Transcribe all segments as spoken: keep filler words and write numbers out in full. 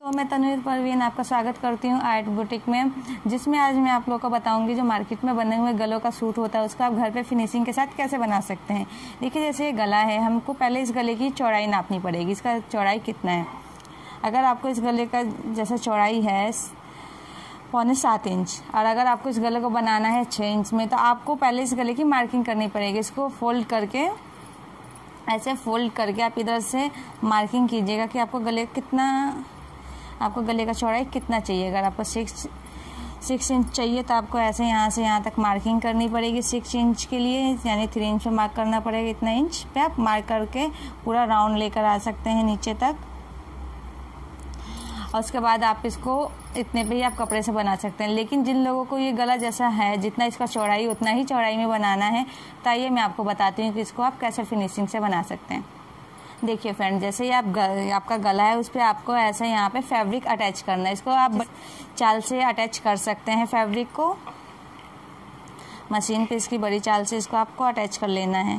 तो मैं तनवीर परवीन आपका स्वागत करती हूँ आर्ट बुटीक में, जिसमें आज मैं आप लोगों को बताऊंगी जो मार्केट में बने हुए गलों का सूट होता है उसका आप घर पे फिनिशिंग के साथ कैसे बना सकते हैं। देखिए जैसे ये गला है, हमको पहले इस गले की चौड़ाई नापनी पड़ेगी। इसका चौड़ाई कितना है, अगर आपको इस गले का जैसा चौड़ाई है पौने सात इंच और अगर आपको इस गले को बनाना है छः इंच में, तो आपको पहले इस गले की मार्किंग करनी पड़ेगी। इसको फोल्ड करके ऐसे फोल्ड करके आप इधर से मार्किंग कीजिएगा कि आपको गले कितना आपको गले का चौड़ाई कितना चाहिए। अगर आपको सिक्स सिक्स इंच चाहिए तो आपको ऐसे यहाँ से यहाँ तक मार्किंग करनी पड़ेगी। सिक्स इंच के लिए यानी थ्री इंच पे मार्क करना पड़ेगा। इतना इंच पे आप मार्क करके पूरा राउंड लेकर आ सकते हैं नीचे तक, और उसके बाद आप इसको इतने पे ही आप कपड़े से बना सकते हैं। लेकिन जिन लोगों को ये गला जैसा है, जितना इसका चौड़ाई उतना ही चौड़ाई में बनाना है, तो आइए मैं आपको बताती हूँ कि इसको आप कैसे फिनिशिंग से बना सकते हैं। देखिए फ्रेंड, जैसे ही आप गल, आपका गला है उस पर आपको ऐसा यहाँ पे फैब्रिक अटैच करना है। इसको आप चाल से अटैच कर सकते हैं। फैब्रिक को मशीन पे इसकी बड़ी चाल से इसको आपको अटैच कर लेना है।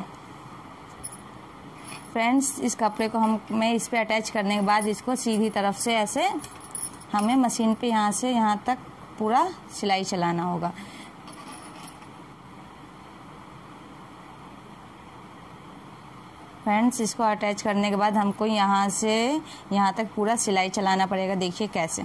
फ्रेंड्स, इस कपड़े को हम मैं इस पे अटैच करने के बाद इसको सीधी तरफ से ऐसे हमें मशीन पे यहाँ से यहाँ तक पूरा सिलाई चलाना होगा। फ्रेंड्स, इसको अटैच करने के बाद हमको यहाँ से यहाँ तक पूरा सिलाई चलाना पड़ेगा। देखिए कैसे।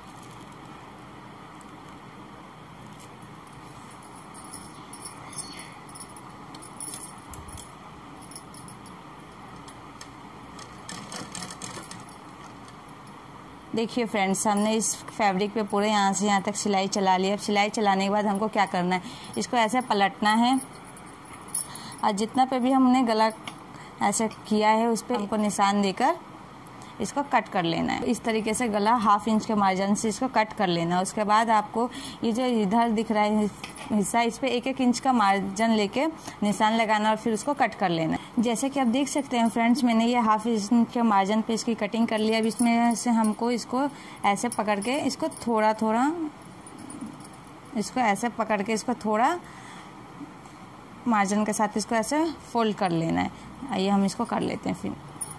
देखिए फ्रेंड्स, हमने इस फैब्रिक पे पूरे यहाँ से यहाँ तक सिलाई चला ली। अब सिलाई चलाने के बाद हमको क्या करना है, इसको ऐसे पलटना है और जितना पे भी हमने गला ऐसे किया है उस पर हमको निशान देकर इसको कट कर लेना है। इस तरीके से गला हाफ इंच के मार्जिन से इसको कट कर लेना है। उसके बाद आपको ये जो इधर दिख रहा है हिस्सा, इस पे एक एक इंच का मार्जिन लेके निशान लगाना और फिर उसको कट कर लेना है। जैसे कि आप देख सकते हैं फ्रेंड्स, मैंने ये हाफ इंच के मार्जिन पे इसकी कटिंग कर लिया। अब इसमें से हमको इसको ऐसे पकड़ के इसको थोड़ा थोड़ा इसको ऐसे पकड़ के इसको थोड़ा मार्जिन के साथ इसको ऐसे फोल्ड कर लेना है। आइए हम इसको कर लेते हैं। फिर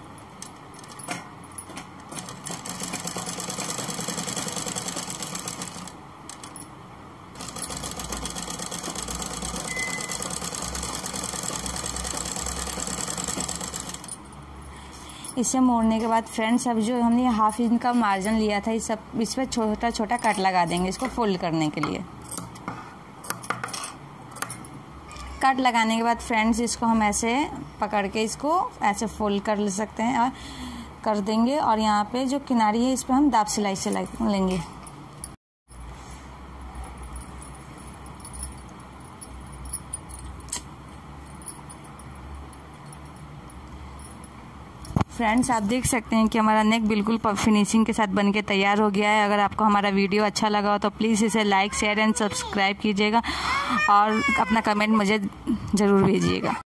इसे मोड़ने के बाद फ्रेंड्स, अब जो हमने हाफ इंच का मार्जिन लिया था, इस सब इस पर छोटा छोटा कट लगा देंगे इसको फोल्ड करने के लिए। कट लगाने के बाद फ्रेंड्स, इसको हम ऐसे पकड़ के इसको ऐसे फोल्ड कर ले सकते हैं और कर देंगे, और यहाँ पे जो किनारी है इस पर हम दाब सिलाई से लेंगे। फ्रेंड्स, आप देख सकते हैं कि हमारा नेक बिल्कुल फिनिशिंग के साथ बनके तैयार हो गया है। अगर आपको हमारा वीडियो अच्छा लगा हो तो प्लीज़ इसे लाइक शेयर एंड सब्सक्राइब कीजिएगा और अपना कमेंट मुझे ज़रूर भेजिएगा।